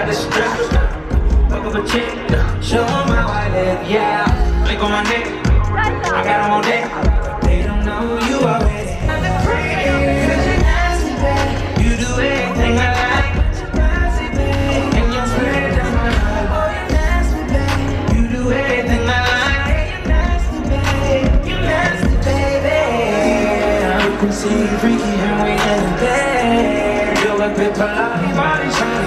got the strap. Fuck up a chick, show 'em how I live, yeah. Blink on my neck, I got 'em on deck. They don't know you already. I'm the freak, cause you nasty, babe. You do everything I like. And you're spread down my heart. Oh, you nasty, babe. You do everything I like. You nasty, babe. You nasty, baby. You can see you freaky and we in bed. You're a bit polite, body shine.